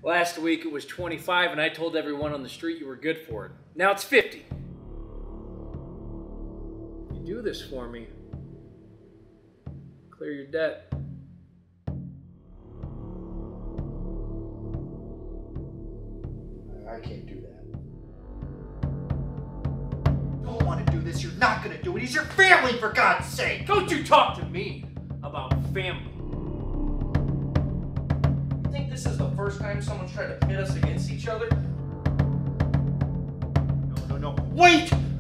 Last week it was 25 and I told everyone on the street you were good for it. Now it's 50. You do this for me, clear your debt. I can't do that. You don't want to do this, you're not going to do it. He's your family, for God's sake! Don't you talk to me about family. You think this is the first time someone's tried to pit us against each other? No. Wait!